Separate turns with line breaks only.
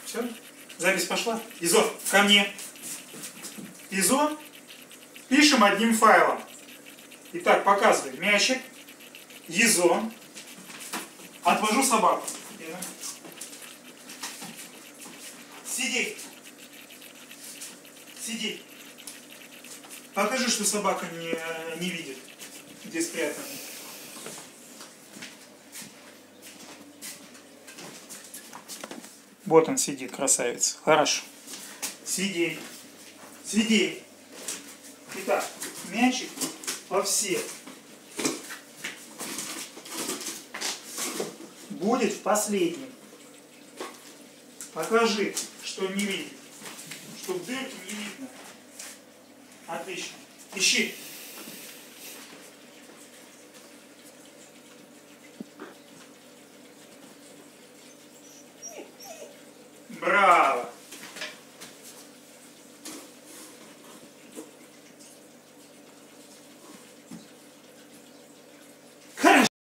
Все? Запись пошла? Изо, ко мне. Изо. Пишем одним файлом. Итак, показывай. Мячик. Изо. Отвожу собаку. Сиди. Сиди. Покажи, что собака не видит, где спрятана. Вот он сидит, красавец. Хорошо. Сиди. Сиди. Итак, мячик во все. Будет в последнем. Покажи, что не видит. Что в дырке не видно. Отлично. Ищи. Браво.